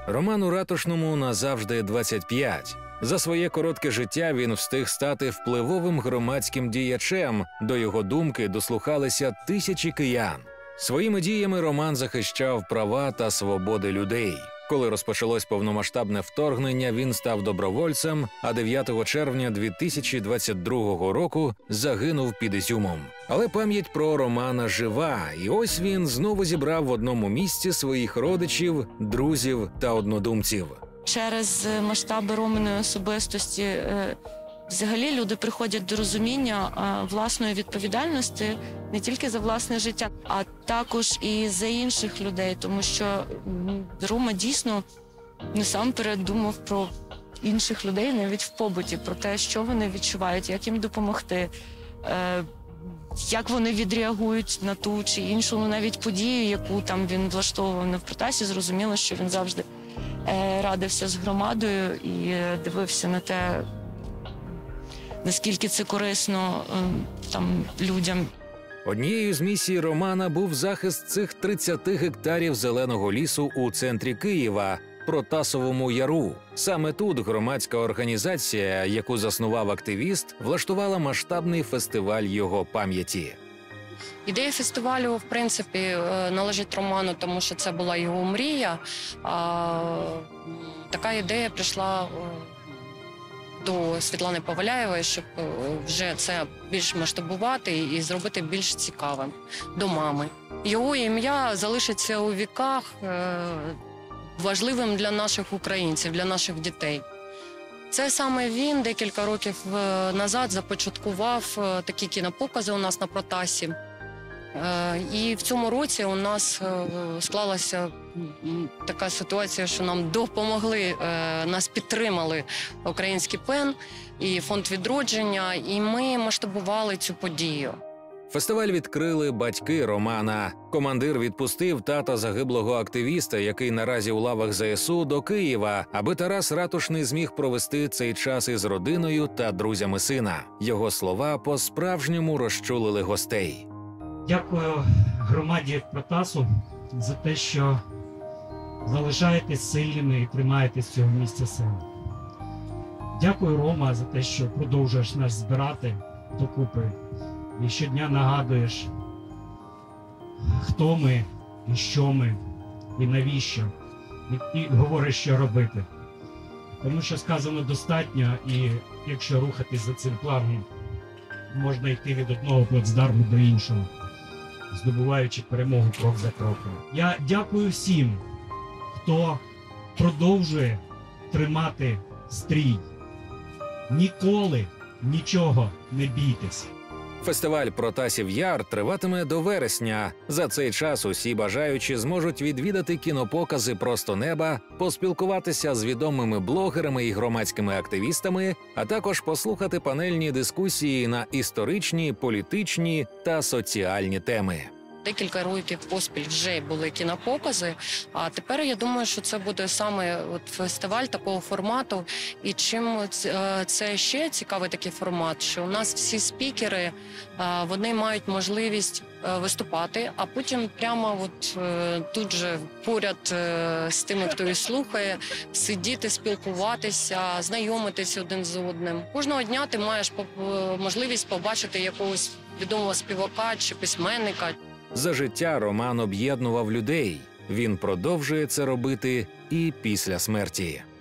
Роману Ратушному назавжди 25. За своє коротке життя він встиг стати впливовим громадським діячем. До його думки дослухалися тисячі киян. Своїми діями Роман захищав права та свободи людей. Коли розпочалось повномасштабне вторгнення, він став добровольцем, а 9 червня 2022 року загинув під Ізюмом. Але пам'ять про Романа жива, і ось він знову зібрав в одному місці своїх родичів, друзів та однодумців. Через масштаби Романої особистості взагалі люди приходять до розуміння власної відповідальності не тільки за власне життя, а також і за інших людей, тому що Рома дійсно насамперед думав про інших людей навіть в побуті, про те, що вони відчувають, як їм допомогти, як вони відреагують на ту чи іншу навіть подію, яку там він влаштовував на Протасі. Зрозуміло, що він завжди радився з громадою і дивився на те, наскільки це корисно там людям. Однією з місій Романа був захист цих 30 гектарів зеленого лісу у центрі Києва, Протасовому Яру. Саме тут громадська організація, яку заснував активіст, влаштувала масштабний фестиваль його пам'яті. Ідея фестивалю, в принципі, належить Роману, тому що це була його мрія. Така ідея прийшла до Світлани Поваляєвої, щоб вже це більш масштабувати і зробити більш цікавим до мами. Його ім'я залишиться у віках важливим для наших українців, для наших дітей. Це саме він декілька років назад започаткував такі кінопокази у нас на Протасі. І в цьому році у нас склалася така ситуація, що нам допомогли, нас підтримали Український ПЕН і Фонд відродження, і ми масштабували цю подію. Фестиваль відкрили батьки Романа. Командир відпустив тата загиблого активіста, який наразі у лавах ЗСУ, до Києва, аби Тарас Ратушний зміг провести цей час із родиною та друзями сина. Його слова по-справжньому розчулили гостей. Дякую громаді Протасу за те, що залишаєтесь сильними і тримаєтесь цього місця сили. Дякую, Рома, за те, що продовжуєш нас збирати докупи і щодня нагадуєш, хто ми, і що ми, і навіщо, і говориш, що робити. Тому що сказано достатньо, і якщо рухатись за цим планом, можна йти від одного плацдарму до іншого, здобуваючи перемогу крок за кроком. Я дякую всім, хто продовжує тримати стрій. Ніколи нічого не бійтесь. Фестиваль «Протасів Яр» триватиме до вересня. За цей час усі бажаючі зможуть відвідати кінопокази «Просто неба», поспілкуватися з відомими блогерами і громадськими активістами, а також послухати панельні дискусії на історичні, політичні та соціальні теми. Декілька років поспіль вже були кінопокази, а тепер я думаю, що це буде саме фестиваль такого формату. І чим це ще цікавий такий формат, що у нас всі спікери, вони мають можливість виступати, а потім прямо тут же поряд з тими, хто їх слухає, сидіти, спілкуватися, знайомитися один з одним. Кожного дня ти маєш можливість побачити якогось відомого співака чи письменника. За життя Роман об'єднував людей. Він продовжує це робити і після смерті.